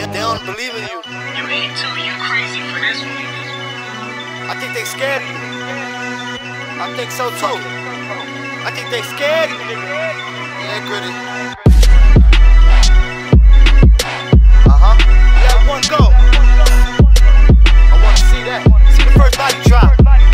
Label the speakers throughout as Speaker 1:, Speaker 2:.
Speaker 1: They don't believe in you.
Speaker 2: You ain't too, you crazy for this one.
Speaker 1: I think they scared of you. I think so too. I think they scared of you, nigga. Yeah, Gritty. Let one go. I wanna see that. See the first body drop.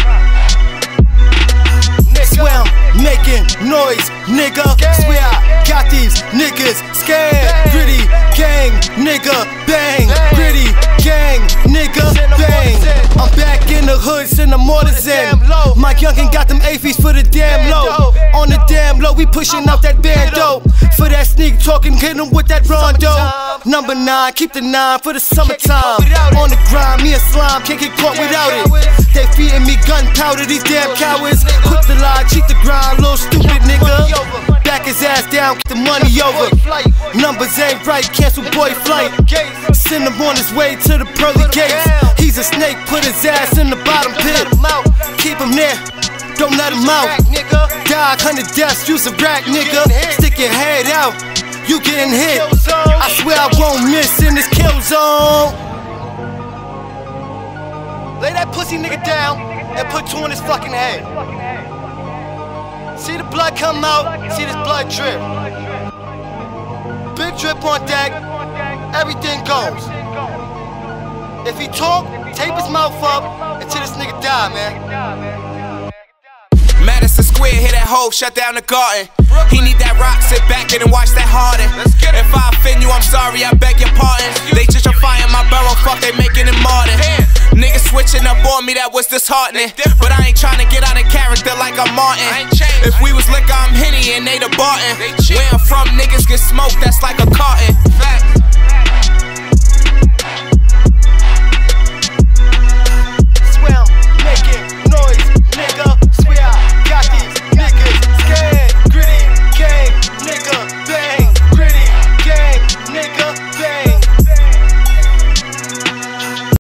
Speaker 3: Swear I'm making noise, nigga. Swear I got these niggas scared. Gritty gang, nigga, bang. Gritty gang, nigga, bang. I'm back in the hood, send the mortars in. Mike Youngin got them AFs for the damn low. On the damn low, we pushing out that bando. For that sneak talking, hit him with that rondo. Number 9, keep the 9 for the summertime. On the grind, me and Slime can't get caught without it. They feeding me gunpowder, these damn cowards. Quick to lie, cheat the grind, little stupid nigga. Back his ass down, get the money over. Numbers ain't right, cancel boy flight. Send him on his way to the pearly gates. He's a snake, put his ass in the bottom pit. Keep him there, don't let him out. Die 100 deaths, use a rack, nigga. Stick your head out, you getting hit. I swear I won't miss in this kill zone.
Speaker 1: Lay that pussy nigga down and put 2 on his fucking head. See the blood come out, see this blood drip. Big drip on deck, everything goes. If he talk, tape his mouth up until this nigga die, man.
Speaker 4: Madison Square, hit that hoe, shut down the garden. He need that rock, sit back and watch that Harden. If I offend you, I'm sorry, I beg your pardon. They gentrifying my borough, fuck, they making it modern. Niggas switching up on me, that was disheartening. But I ain't trying to get out of character like I'm Martin. If we was liquor, I'm Henny and they the Barton. Where I'm from, niggas get smoked, that's like a carton.